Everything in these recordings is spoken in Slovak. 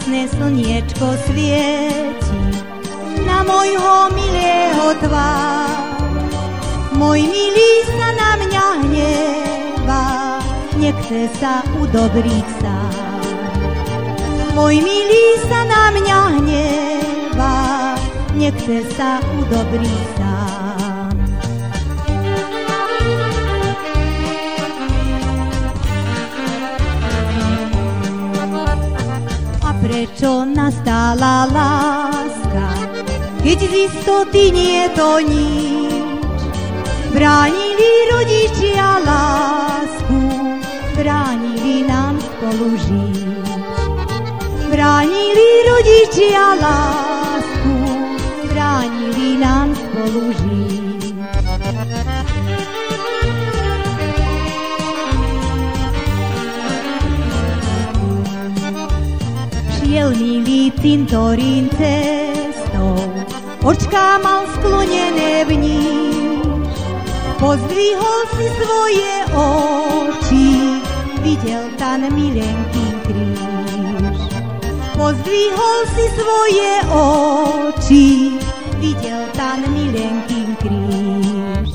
Jasné slniečko svieti na mojho milého tvár. Môj milý sa na mňa hnevá, nechce sa udobriť sám. Môj milý sa na mňa hnevá, nechce sa udobriť sám. A prečo nastala láska, keď z istoty nie to nič? Bránili rodičia lásku, bránili nám spolu žiť. Bránili rodičia lásku, bránili nám spolu žiť. Šiel milý cintorín cestou, očká mal sklonené vníž. Pozdvihol si svoje oči, videl tam milenkin kríž. Pozdvihol si svoje oči, videl tam milenkin kríž.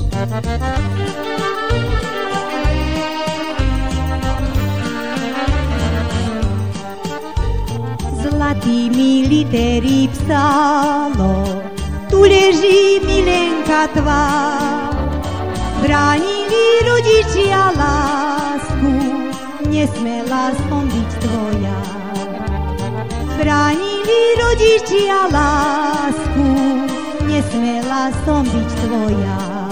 Zlatými litery psalo, tu leží milenka tvá. Bránili rodičia lásku, nesmela som byť tvoja. Bránili rodičia lásku, nesmela som byť tvoja.